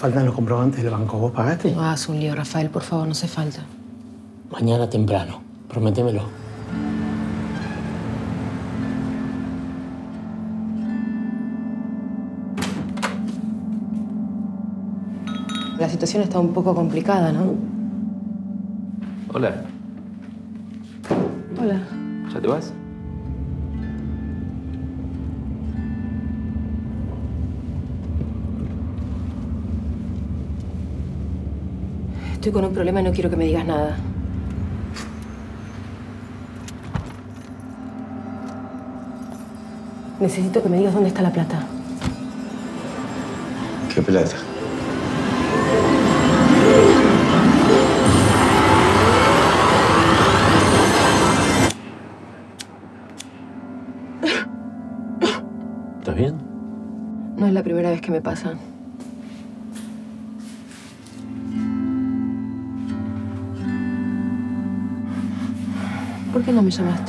faltan los comprobantes del banco. ¿Vos pagaste? No hagas un lío, Rafael, por favor, no hace falta. Mañana temprano. Prométemelo. La situación está un poco complicada, ¿no? Hola. Hola. ¿Ya te vas? Estoy con un problema y no quiero que me digas nada. Necesito que me digas dónde está la plata. ¿Qué plata? ¿Estás bien? No es la primera vez que me pasa. ¿Por qué no me llamaste?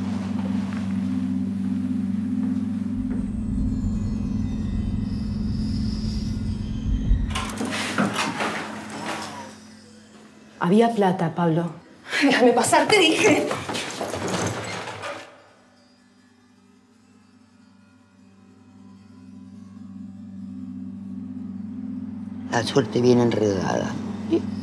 Había plata, Pablo. Déjame pasar, te dije. La suerte viene enredada. ¿Y